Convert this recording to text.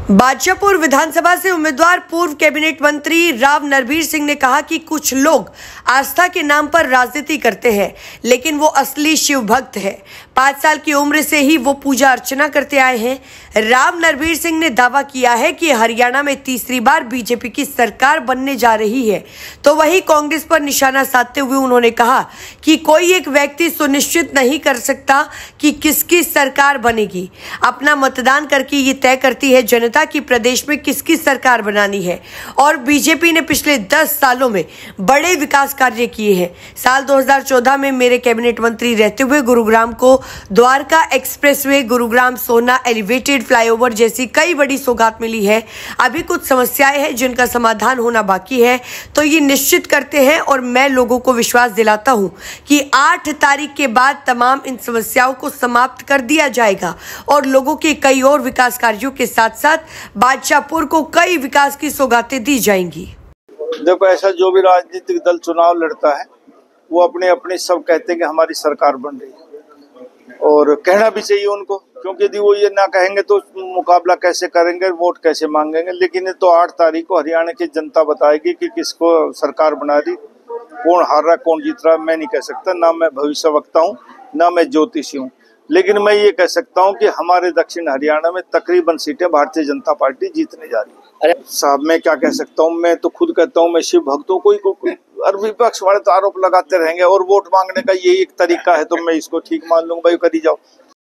बादशाहपुर विधानसभा से उम्मीदवार पूर्व कैबिनेट मंत्री राव नरवीर सिंह ने कहा कि कुछ लोग आस्था के नाम पर राजनीति करते हैं, लेकिन वो असली शिव भक्त है। 5 साल की उम्र से ही वो पूजा अर्चना करते आए हैं। राव नरवीर सिंह ने दावा किया है कि हरियाणा में तीसरी बार बीजेपी की सरकार बनने जा रही है, तो वही कांग्रेस पर निशाना साधते हुए उन्होंने कहा कि कोई एक व्यक्ति सुनिश्चित नहीं कर सकता कि किसकी सरकार बनेगी। अपना मतदान करके ये तय करती है जनता कि प्रदेश में किसकी सरकार बनानी है। और बीजेपी ने पिछले 10 सालों में बड़े विकास कार्य किए हैं। साल 2014 में मेरे कैबिनेट मंत्री रहते हुए गुरुग्राम को द्वारका एक्सप्रेसवे, गुरुग्राम सोना एलिवेटेड फ्लाईओवर जैसी कई बड़ी सौगात मिली है। अभी कुछ समस्याएं हैं जिनका समाधान होना बाकी है, तो ये निश्चित करते हैं और मैं लोगों को विश्वास दिलाता हूं कि 8 तारीख के बाद तमाम इन समस्याओं को समाप्त कर दिया जाएगा और लोगों के कई और विकास कार्यों के साथ साथ बादशाहपुर को कई विकास की सौगातें दी जाएंगी। देखो, ऐसा जो भी राजनीतिक दल चुनाव लड़ता है वो अपने अपने सब कहते हैं कि हमारी सरकार बन रही है, और कहना भी चाहिए उनको, क्योंकि यदि वो ये ना कहेंगे तो मुकाबला कैसे करेंगे, वोट कैसे मांगेंगे। लेकिन ये तो 8 तारीख को हरियाणा की जनता बताएगी कि किसको सरकार बना रही, कौन हार रहा कौन जीत रहा। मैं नहीं कह सकता, ना मैं भविष्यवक्ता हूँ ना मैं ज्योतिषी हूँ, लेकिन मैं ये कह सकता हूँ कि हमारे दक्षिण हरियाणा में तकरीबन सीटें भारतीय जनता पार्टी जीतने जा रही है। अरे साहब, मैं क्या कह सकता हूँ, मैं तो खुद कहता हूँ मैं शिव भक्त हूँ। कोई और विपक्ष वाले तो आरोप लगाते रहेंगे और वोट मांगने का यही एक तरीका है, तो मैं इसको ठीक मान लूंगा, भाई करी जाओ।